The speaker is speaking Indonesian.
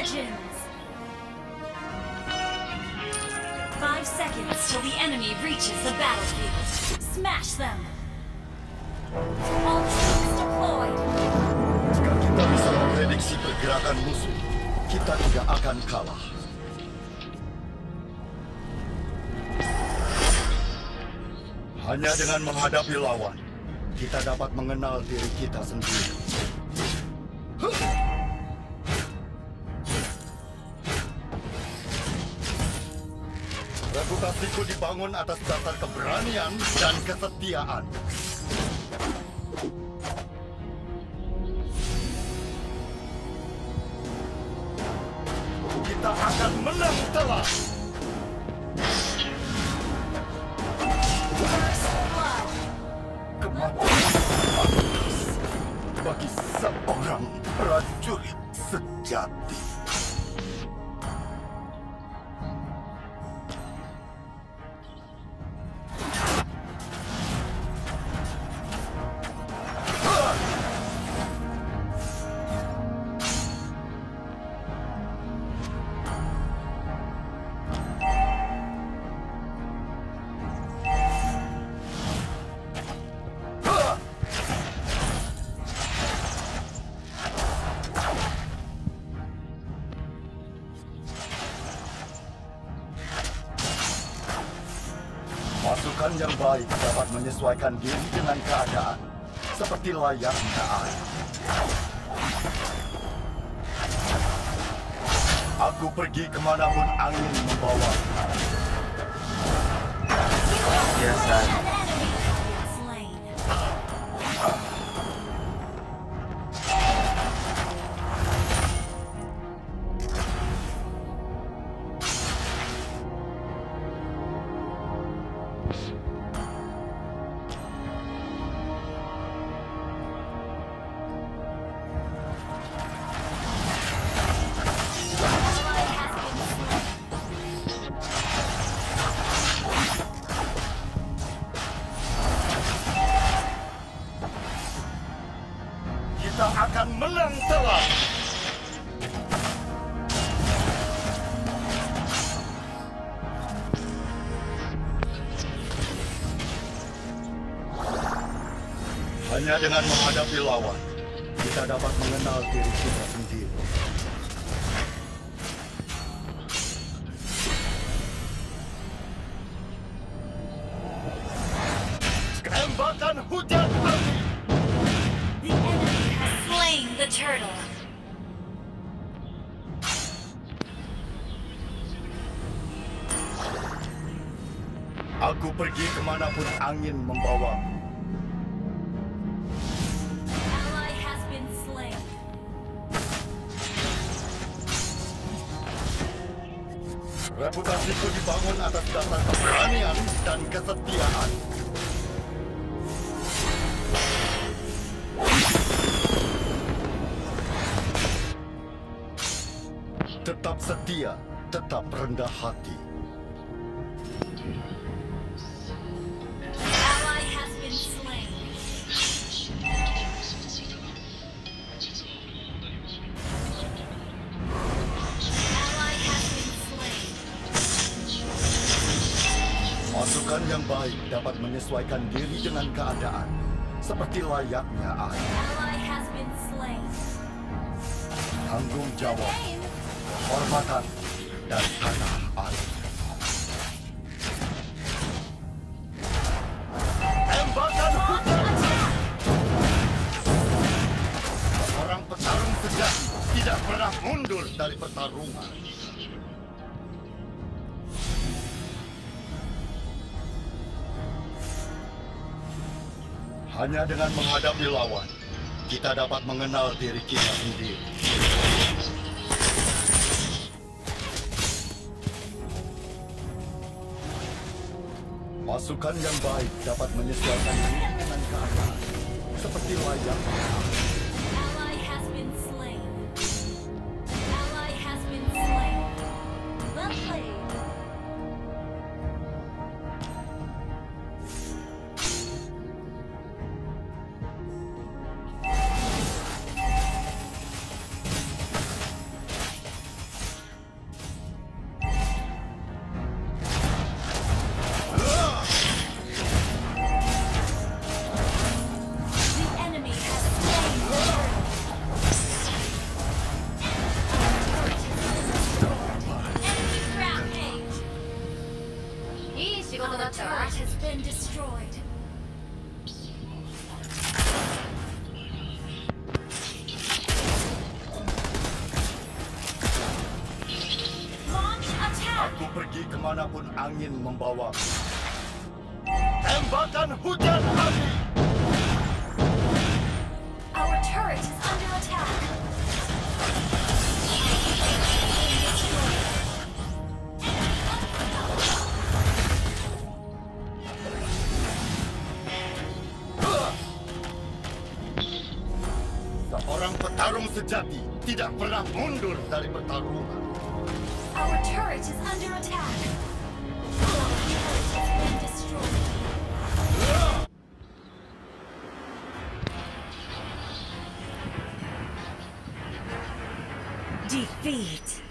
Legends. 5 seconds till the enemy reaches the battlefield. Smash them. All troops deployed. Jika kita bisa memprediksi pergerakan musuh, kita tidak akan kalah. Hanya dengan menghadapi lawan, kita dapat mengenal diri kita sendiri. Reputasiku dibangun atas dasar keberanian dan kesetiaan. Kita akan menang telak. Kematian pantas bagi seorang prajurit sejati. Pasukan yang baik dapat menyesuaikan diri dengan keadaan, seperti layaknya air. Aku pergi kemanapun angin membawa. Biasa. Kita akan menang telak. Hanya dengan menghadapi lawan, kita dapat mengenal diri kita sendiri. Tembakan hujan api. The enemy has slain the turtle. Aku pergi kemanapun angin membawaku. Ally has been slain. Reputasiku dibangun atas dasar keberanian dan kesetiaan. Tetap setia, tetap rendah hati. Ally has been slain. Ally has been slain. Pasukan yang baik dapat menyesuaikan diri dengan keadaan, seperti layaknya air. Ally has been slain. Tanggung jawab, kehormatan, dan tanah air. Tembakan hujan! Seorang petarung sejati tidak pernah mundur dari pertarungan. Hanya dengan menghadapi lawan, kita dapat mengenal diri kita sendiri. Pasukan yang baik dapat menyesuaikan diri dengan keadaan, seperti layaknya. Ally has been slain. Ally has been slain. Well played. been destroyed. Launch attack! Aku pergi kemanapun angin membawa. Tembakan hujan api! Our turret is under attack. Seorang petarung sejati tidak pernah mundur dari pertarungan. Our turret is under attack. Our turret has been destroyed. Defeat.